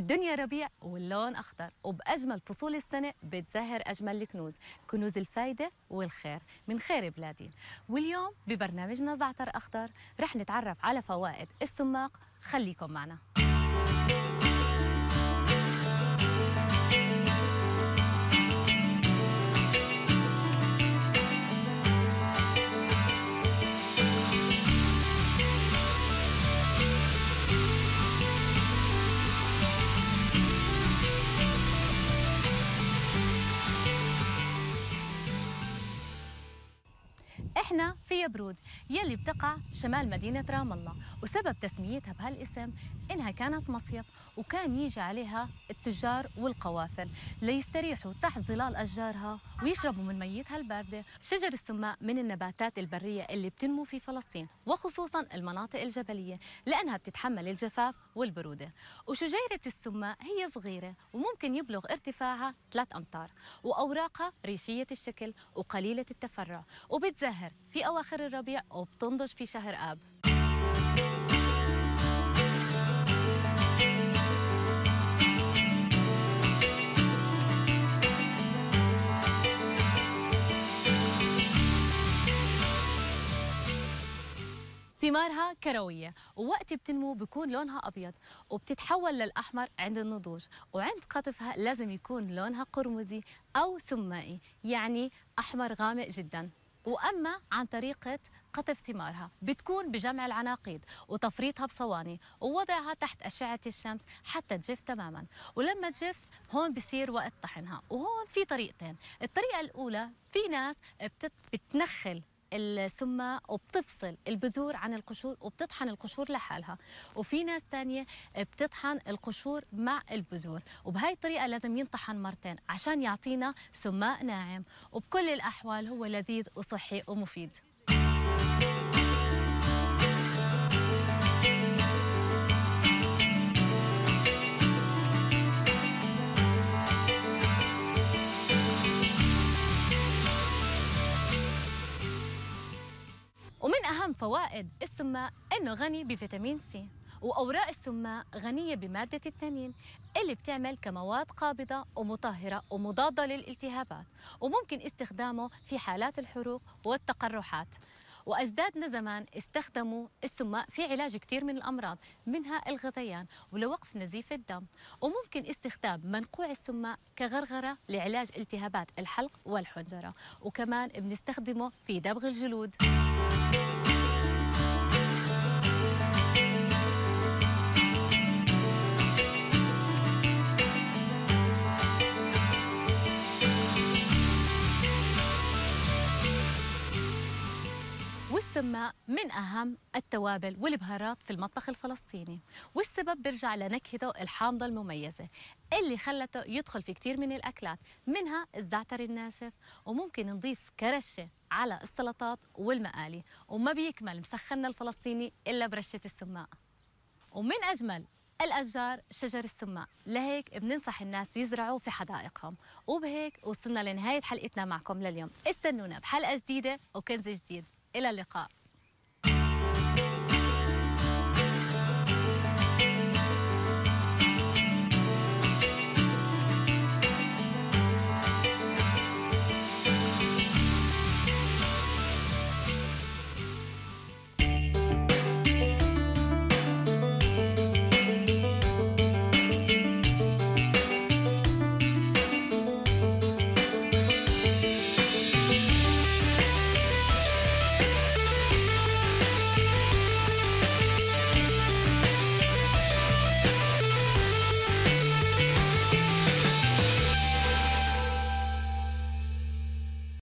الدنيا ربيع واللون أخضر، وبأجمل فصول السنة بتزهر أجمل الكنوز، كنوز الفايدة والخير من خير بلادين. واليوم ببرنامجنا زعتر أخضر رح نتعرف على فوائد السماق. خليكم معنا. احنا في يبرود يلي بتقع شمال مدينة رام الله، وسبب تسميتها بهالاسم انها كانت مصيف، وكان يجي عليها التجار والقوافل ليستريحوا تحت ظلال اشجارها ويشربوا من ميتها الباردة. شجر السماق من النباتات البرية اللي بتنمو في فلسطين وخصوصا المناطق الجبلية لانها بتتحمل الجفاف والبرودة. وشجيرة السماق هي صغيرة وممكن يبلغ ارتفاعها 3 أمتار، واوراقها ريشية الشكل وقليلة التفرع، وبتزهر في أواخر الربيع وبتنضج في شهر آب. ثمارها كروية، ووقت بتنمو بيكون لونها أبيض وبتتحول للأحمر عند النضوج، وعند قطفها لازم يكون لونها قرمزي أو سمائي، يعني أحمر غامق جداً. وأما عن طريقة قطف ثمارها بتكون بجمع العناقيد وتفريطها بصواني ووضعها تحت أشعة الشمس حتى تجف تماما، ولما تجف هون بصير وقت طحنها. وهون في طريقتين. الطريقة الأولى في ناس بتنخل السماق وبتفصل البذور عن القشور وبتطحن القشور لحالها، وفي ناس تانية بتطحن القشور مع البذور، وبهاي الطريقة لازم ينطحن مرتين عشان يعطينا سماق ناعم، وبكل الأحوال هو لذيذ وصحي ومفيد. ومن أهم فوائد السماق إنه غني بفيتامين سي، وأوراق السماق غنية بمادة التانين اللي بتعمل كمواد قابضة ومطهرة ومضادة للالتهابات، وممكن استخدامه في حالات الحروق والتقرحات. وأجدادنا زمان استخدموا السماق في علاج كثير من الأمراض منها الغثيان ولوقف نزيف الدم، وممكن استخدام منقوع السماق كغرغرة لعلاج التهابات الحلق والحنجرة، وكمان بنستخدمه في دبغ الجلود. والسماق من أهم التوابل والبهارات في المطبخ الفلسطيني، والسبب بيرجع لنكهته الحامضة المميزة اللي خلته يدخل في كتير من الأكلات منها الزعتر الناشف، وممكن نضيف كرشة على السلطات والمقالي، وما بيكمل مسخننا الفلسطيني إلا برشة السماق. ومن أجمل الأشجار شجر السماق، لهيك بننصح الناس يزرعوا في حدائقهم. وبهيك وصلنا لنهاية حلقتنا معكم لليوم. استنونا بحلقة جديدة وكنز جديد. إلى اللقاء.